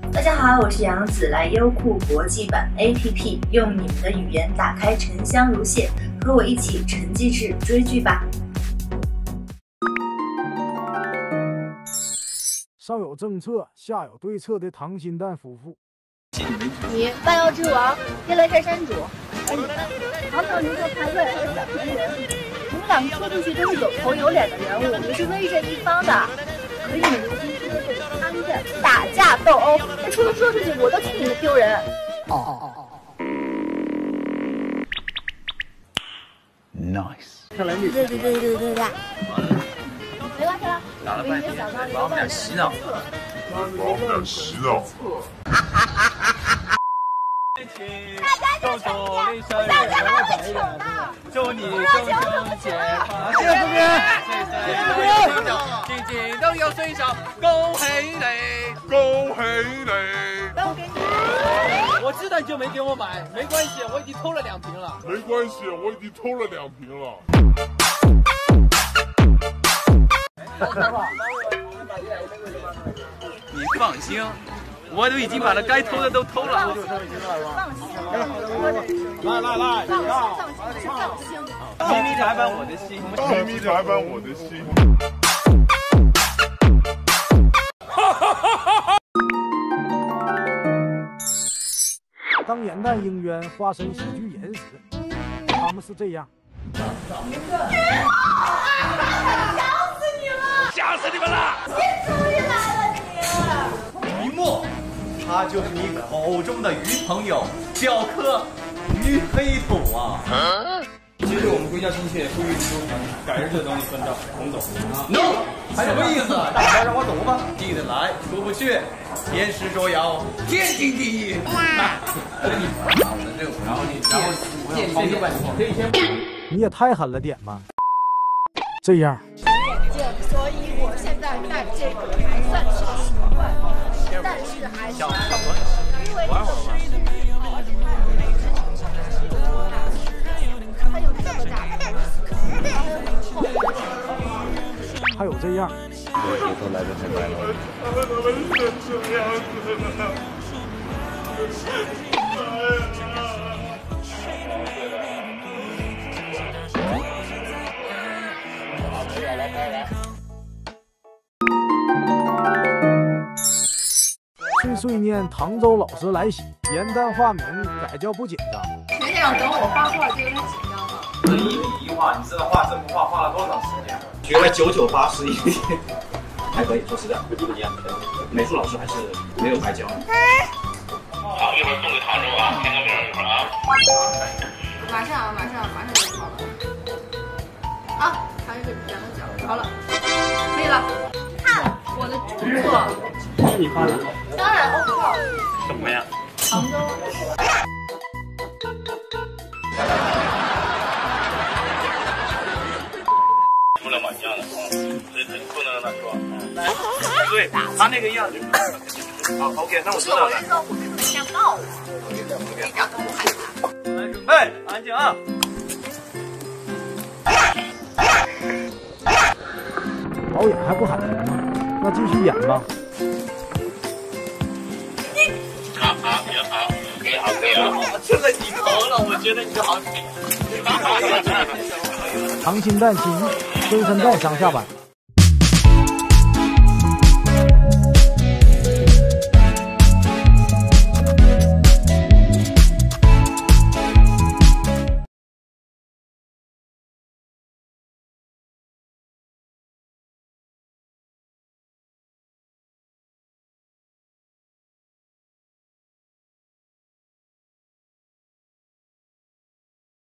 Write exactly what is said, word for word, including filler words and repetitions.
大家好，我是杨子，来优酷国际版 A P P， 用你们的语言打开沉香如屑，和我一起沉寂式追剧吧。 上有政策，下有对策的溏心蛋夫妇。 你半妖之王，夜来山山主，而你们堂堂牛头派外号小男人，你们两个说出去都是有头有脸的人物，你是威震一方的。可你们如今却为了参战打架斗殴，那除了说出去，我都替你们丢人。哦哦哦哦 ，nice。 看来你对对对对对对。没关系了， 打了半天，把我们俩洗脑了， 把我们俩洗脑。 大家就生日，大家都会请的。 祝你终生健康， 谢谢这边，谢谢这边， 天天都有水手，恭喜你， 恭喜你！ 那我给你。 我知道你就没给我买，没关系，我已经偷了两瓶了。 没关系，我已经偷了两瓶了。 你放心，我都已经把他该偷的都偷了。 放心， 来来来， 放心，放心， 秘密查翻我的心， 秘密查翻我的心。 当元旦应冤化身喜剧人时，他们是这样。 想死你了！ 吓死你们了！ 你终于来了，你！ 于墨，他就是你口中的于朋友，小柯于黑土啊！ 今日我们归家亲切，不予纠缠，改日就等你算账，同走。 no， 还什么意思？大家让我走吧，进得来，出不去。天师捉妖，天经地义。 所以你把我的这个，然后你，然后见谁就把你可以先。 你也太狠了点吧！这样。 眼镜，所以我现在戴这个还算是习惯，但是还是因为这个是。 还有这样， 我也都来得太快了。他们怎么变这样子了？ 岁岁念唐周老师来袭，元旦化名改叫不紧张。 学姐要等我画画就有点紧张了。 这一笔一画，你知道画这幅画画了多少时间？学了九九八十一天，还可以，说实在，不一样。美术老师还是没有白教。 好，一会儿送给唐周啊，签个名一会儿啊。 马上啊，马上，马上就好了。啊，还有一个两个角，好了，可以了。看我的著作。 是你发的？ 当然 O 号。 什么呀？ 杭州。 出来蛮像的，嗯，所以不能让他说。 来，对他那个样子。好 ，OK， 那我知道了。 我是说，我跟你们想闹我，一点都不害怕。 来，准备，安静啊！ 导演还不喊停吗？那继续演吧。 好好，也好，也好，可以啊。 现在你头了，我觉得你好美。 溏心蛋其一，孙三蛋上下班。